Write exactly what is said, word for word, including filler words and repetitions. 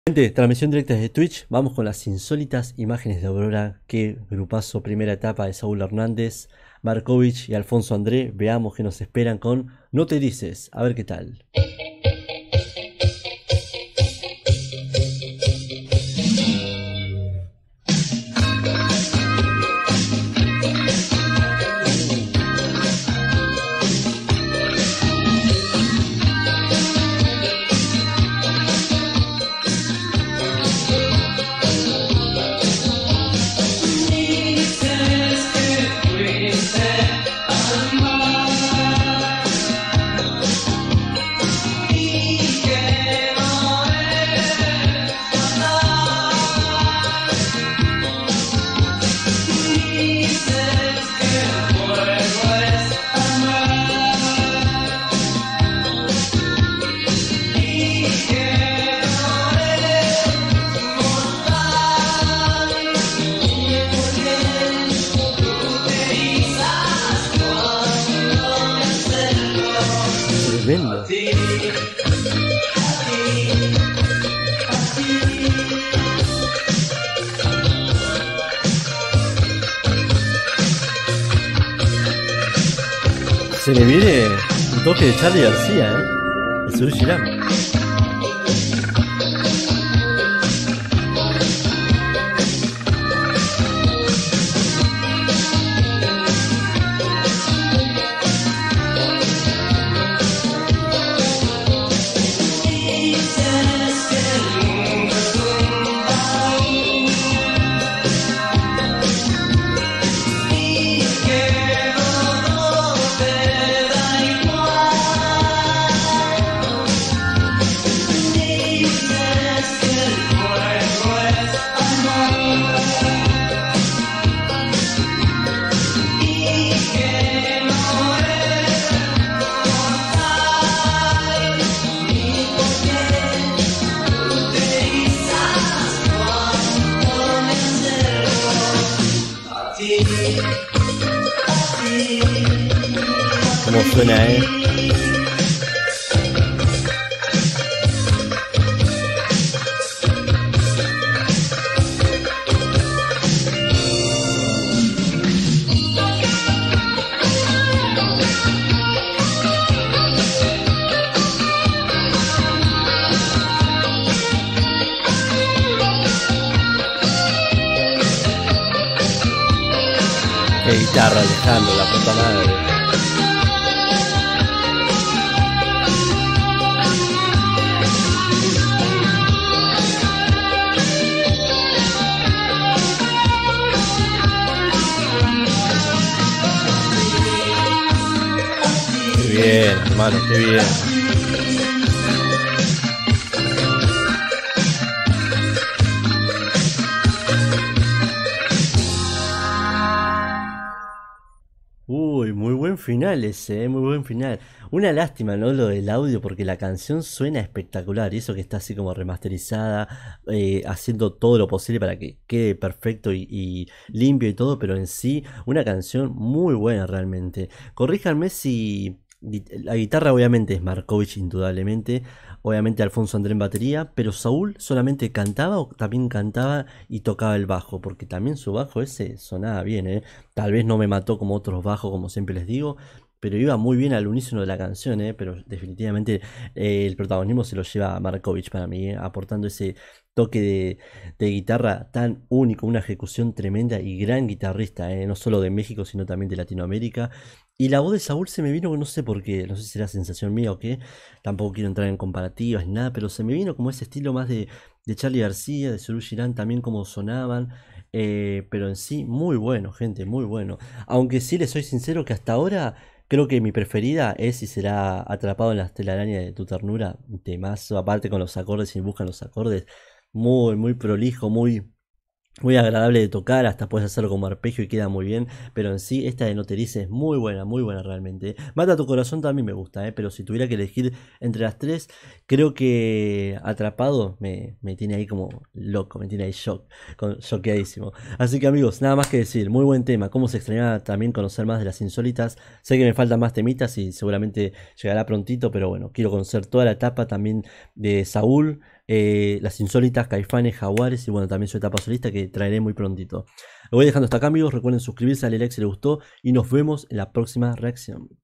Gente, transmisión directa desde Twitch. Vamos con las insólitas imágenes de Aurora. Qué grupazo, primera etapa de Saúl Hernández, Markovich y Alfonso André. Veamos qué nos esperan con No te dices. A ver qué tal. Tremendo. Se le viene un toque de Charly García, ¿eh? El Suru Girán. Cómo suena, eh. Qué guitarra, Alejandro, la puta madre. Qué bien, hermano, qué bien. Uy, muy buen final ese, ¿eh? Muy buen final. Una lástima, ¿no? Lo del audio, porque la canción suena espectacular. Y eso que está así como remasterizada, eh, haciendo todo lo posible para que quede perfecto y, y limpio y todo, pero en sí, una canción muy buena realmente. Corríjanme si... La guitarra obviamente es Markovich indudablemente, obviamente Alfonso André en batería, pero Saúl solamente cantaba o también cantaba y tocaba el bajo, porque también su bajo ese sonaba bien, ¿eh? Tal vez no me mató como otros bajos, como siempre les digo, pero iba muy bien al unísono de la canción, ¿eh? Pero definitivamente eh, el protagonismo se lo lleva Markovich para mí, ¿eh? Aportando ese toque de, de guitarra tan único, una ejecución tremenda y gran guitarrista, ¿eh? No solo de México, sino también de Latinoamérica. Y la voz de Saúl se me vino, no sé por qué, no sé si será sensación mía o qué, tampoco quiero entrar en comparativas ni nada, pero se me vino como ese estilo más de, de Charly García, de Suru Girán, también como sonaban, eh, pero en sí, muy bueno, gente, muy bueno. Aunque sí les soy sincero que hasta ahora creo que mi preferida es y será Atrapado en las telarañas de tu ternura, un temazo, aparte con los acordes y buscan los acordes, muy, muy prolijo, muy... Muy agradable de tocar, hasta puedes hacerlo como arpegio y queda muy bien. Pero en sí, esta de No te dice es muy buena, muy buena realmente. Mata tu corazón también me gusta, ¿eh? Pero si tuviera que elegir entre las tres, creo que Atrapado me, me tiene ahí como loco, me tiene ahí shock, con, choqueadísimo. Así que amigos, nada más que decir, muy buen tema. Cómo se extrañaba también conocer más de las insólitas. Sé que me faltan más temitas y seguramente llegará prontito, pero bueno, quiero conocer toda la etapa también de Saúl. eh, Las Insólitas, Caifanes, Jaguares y bueno, también su etapa solista que traeré muy prontito. Lo voy dejando hasta acá, amigos. Recuerden suscribirse, darle like si les gustó y nos vemos en la próxima reacción.